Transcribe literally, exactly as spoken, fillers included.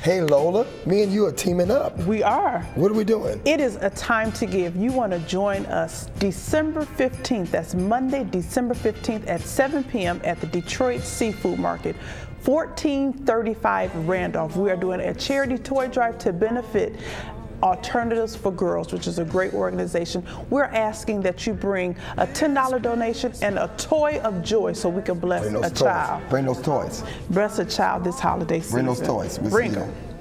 Hey Lola, me and you are teaming up. We are. What are we doing? It is a time to give. You want to join us December fifteenth. That's Monday, December fifteenth at seven p m at the Detroit Seafood Market, fourteen thirty-five Randolph. We are doing a charity toy drive to benefit Alternatives for Girls, which is a great organization. We're asking that you bring a ten dollar donation and a toy of joy so we can bless a toys. child. Bring those toys. Bless a child this holiday season. Bring those toys. We'll Bring them.